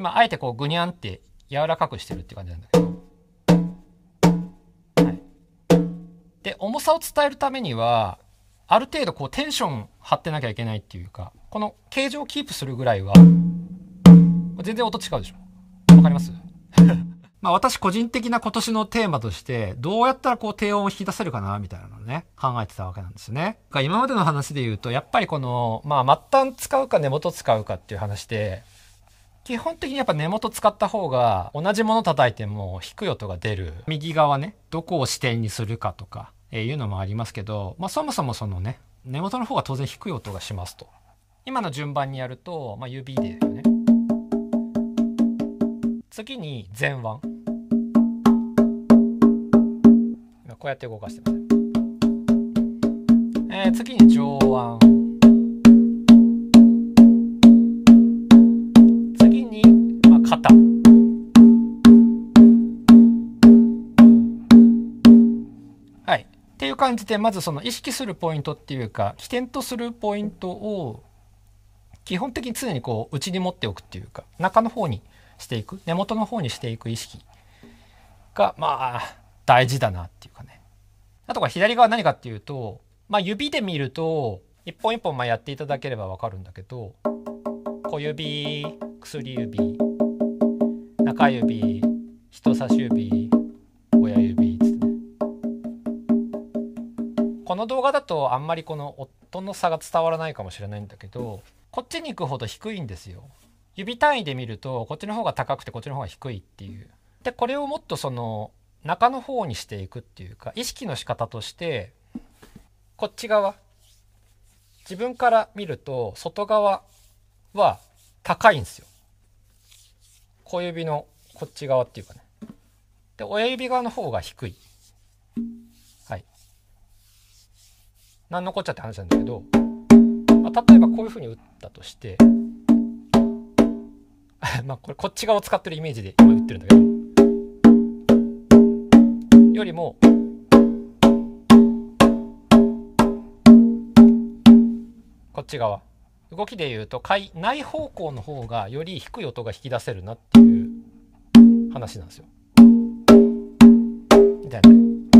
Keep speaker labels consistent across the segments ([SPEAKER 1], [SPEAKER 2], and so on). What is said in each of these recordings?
[SPEAKER 1] 今あえてこうグニャンって柔らかくしてるっていう感じなんだけど、はい、で重さを伝えるためにはある程度こうテンション張ってなきゃいけないっていうか、この形状をキープするぐらいは全然音違うでしょ。わかりますまあ私個人的な今年のテーマとしてどうやったらこう低音を引き出せるかなみたいなのをね考えてたわけなんですね。今までの話で言うとやっぱりこのまあ末端使うか根元使うかっていう話で、基本的にやっぱ根元使った方が同じもの叩いても低い音が出る。右側ねどこを支点にするかとかいうのもありますけど、まあそもそもそのね根元の方が当然低い音がしますと。今の順番にやると、まあ、指でよね。次に前腕、こうやって動かしてます。次に上腕、次に、まあ、肩、はいっていう感じで、まずその意識するポイントっていうか起点とするポイントを基本的に常にこう内に持っておくっていうか、中の方にしていく、根元の方にしていく意識がまあ大事だなっていうかね。あとは左側何かっていうと、まあ指で見ると一本一本まあやっていただければわかるんだけど、小指、薬指、中指、人差し指、親指つってね。この動画だとあんまりこの音の差が伝わらないかもしれないんだけど、こっちに行くほど低いんですよ。指単位で見るとこっちの方が高くてこっちの方が低いっていう。でこれをもっとその中の方にしていくっていうか、意識の仕方としてこっち側、自分から見ると外側は高いんですよ。小指のこっち側っていうかね。で親指側の方が低い。はい。なんのこっちゃって話なんだけど、まあ、例えばこういう風に打ったとしてまあこれこっち側を使ってるイメージで今打ってるんだけど、よりもこっち側、動きで言うと内方向の方がより低い音が引き出せるなっていう話なんですよ。みたいな。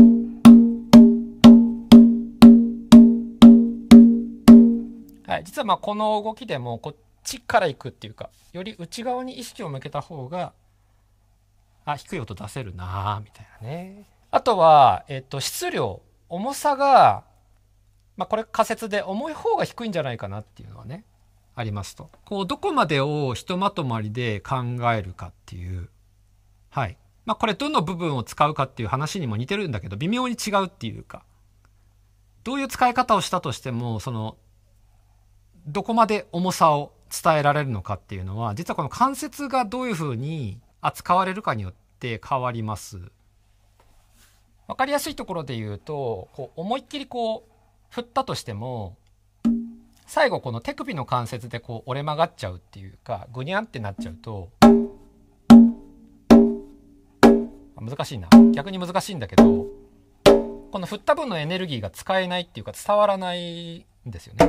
[SPEAKER 1] はい、実はまあこの動きでもこっちから行くっていうか、より内側に意識を向けた方が低い音出せるなみたいなね。あとは、質量、重さが、まあこれ仮説で重い方が低いんじゃないかなっていうのはねありますと。こうどこまでをひとまとまりで考えるかっていう、はい、まあこれどの部分を使うかっていう話にも似てるんだけど微妙に違うっていうか、どういう使い方をしたとしてもそのどこまで重さを伝えられるのかっていうのは、実はこの関節がどういうふうに扱われるかによって変わります。わかりやすいところで言うと、こう思いっきりこう振ったとしても最後この手首の関節でこう折れ曲がっちゃうっていうか、グニャンってなっちゃうと難しいな、逆に難しいんだけど、この振った分のエネルギーが使えないっていうか伝わらないんですよね。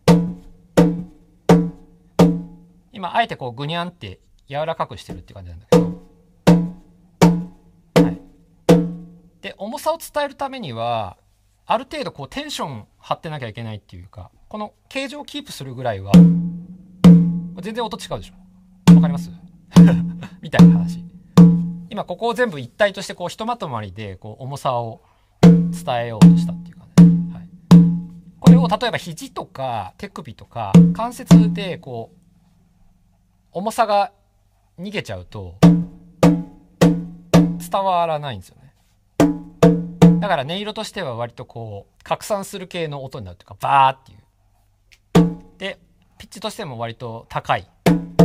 [SPEAKER 1] 今あえてこうグニャンって柔らかくしてるっていう感じなんだけど、はい、で重さを伝えるためにはある程度こうテンション張ってなきゃいけないっていうか、この形状をキープするぐらいは全然音違うでしょ。わかりますみたいな話。今ここを全部一体としてこうひとまとまりでこう重さを伝えようとしたっていうかね、はい、これを例えば肘とか手首とか関節でこう重さが逃げちゃうと伝わらないんですよね。だから音色としては割とこう拡散する系の音になるというか、バーっていうでピッチとしても割と高い、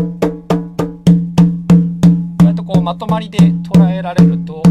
[SPEAKER 1] 割とこうまとまりで捉えられると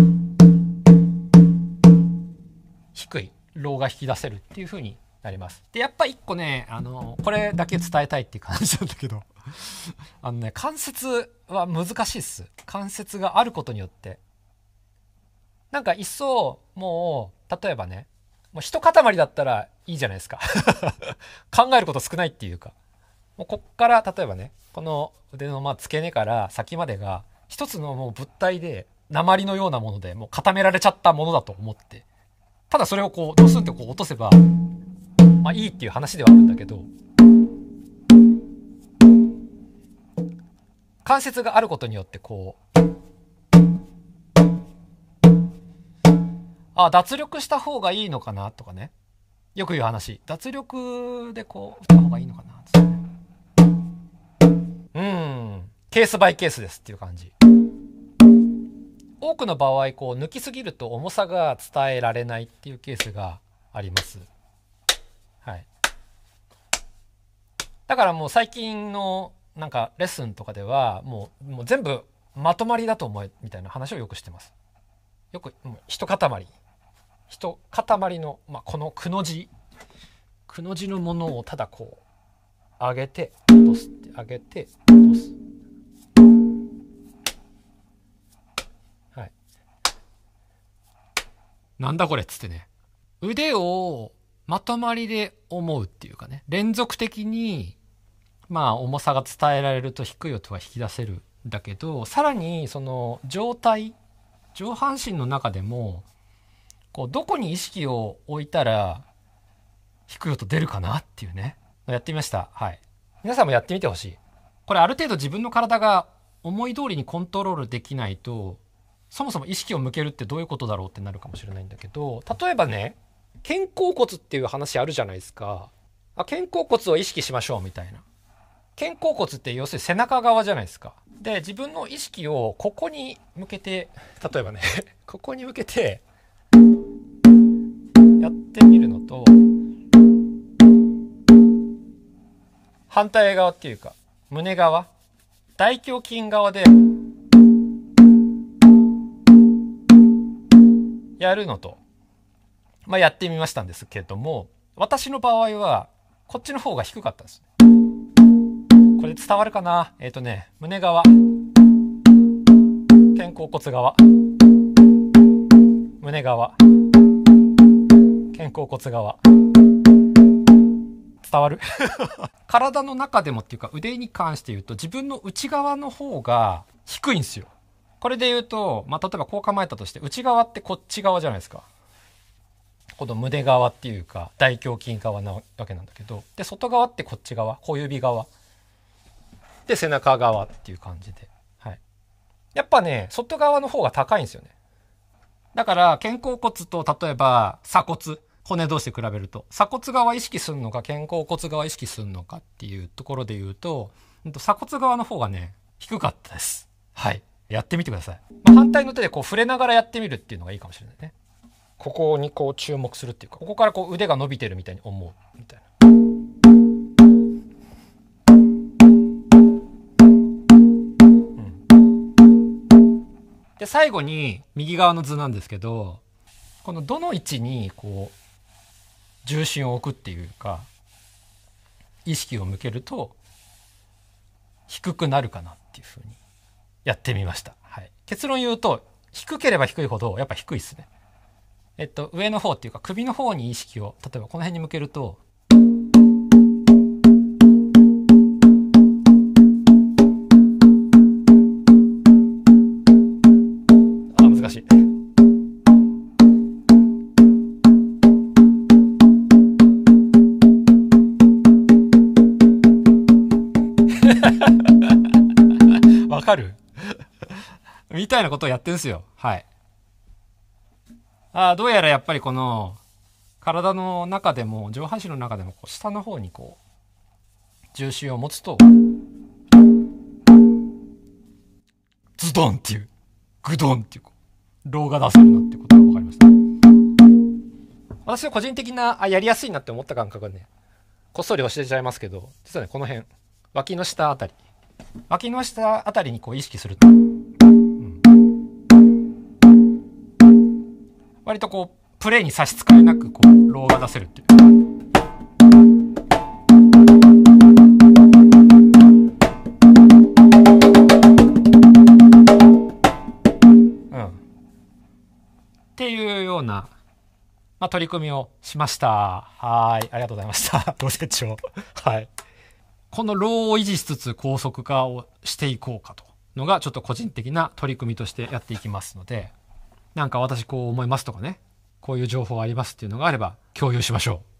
[SPEAKER 1] 低いローが引き出せるっていう風になります。でやっぱ一個ね、これだけ伝えたいっていう感じなんだけど関節は難しいっす。関節があることによってなんか一層もう例えばね、もう一塊だったらいいじゃないですか考えること少ないっていうか、 もうこっから例えばね、この腕の付け根から先までが一つのもう物体で、鉛のようなものでもう固められちゃったものだと思って、ただそれをこうドスンってこう落とせばいいっていう話ではあるんだけど、関節があることによってこう脱力した方がいいのかなとかね、よく言う話、脱力でこう打った方がいいのかなってケースバイケースですっていう感じ。多くの場合こう抜きすぎると重さが伝えられないっていうケースがあります。はい。だからもう最近のなんかレッスンとかではもう全部まとまりだと思えみたいな話をよくしてます。よく一塊の、このくの字のものをただこう上げて落とすって上げて落とす。はい。なんだこれっつってね、腕をまとまりで思うっていうかね、連続的に重さが伝えられると低い音が引き出せるんだけど、さらにその上半身の中でもこうどこに意識を置いたら低い音出るかなっていうね、やってみました。はい。皆さんもやってみてほしい。これある程度自分の体が思い通りにコントロールできないと、そもそも意識を向けるってどういうことだろうってなるかもしれないんだけど、例えばね、肩甲骨っていう話あるじゃないですか。肩甲骨を意識しましょうみたいな。肩甲骨って要するに背中側じゃないですか。で、自分の意識をここに向けて、例えばねここに向けてやってみるのと、反対側っていうか胸側、大胸筋側でやるのと、やってみましたんですけども、私の場合はこっちの方が低かったです。これ伝わるかな。胸側、肩甲骨側、胸側、肩甲骨側、伝わる体の中でもっていうか腕に関して言うと、自分の内側の方が低いんですよ。これで言うと、例えばこう構えたとして、内側ってこっち側じゃないですか。この胸側っていうか大胸筋側なわけなんだけど、で外側ってこっち側、小指側で背中側っていう感じで、はい。やっぱね、外側の方が高いんですよね。だから肩甲骨と例えば鎖骨、骨同士で比べると鎖骨側意識するのか肩甲骨側意識するのかっていうところで言うと、鎖骨側の方がね低かったです。はい。やってみてください。反対の手でこう触れながらやってみるっていうのがいいかもしれないね。ここにこう注目するっていうか、ここからこう腕が伸びてるみたいに思うみたいな。で最後に右側の図なんですけど、このどの位置にこう重心を置くっていうか意識を向けると低くなるかなっていうふうにやってみました。はい、結論言うと、低ければ低いほどやっぱ低いですね。上の方っていうか首の方に意識を例えばこの辺に向けると、難しいわかるみたいなことをやってるんですよ。はい。どうやらやっぱりこの体の中でも上半身の中でもこう下の方にこう重心を持つとズドンっていうグドンっていうローが出せるなってことが分かりました。私は個人的なやりやすいなって思った感覚はね、こっそり教えちゃいますけど、実はねこの辺脇の下あたりにこう意識すると、割とこうプレイに差し支えなくこうローが出せるっていう。っていうような、取り組みをしました。はい、ありがとうございました。ご清聴。はい。 このローを維持しつつ高速化をしていこうかとのがちょっと個人的な取り組みとしてやっていきますので、なんか私こう思いますとかね、こういう情報がありますっていうのがあれば共有しましょう。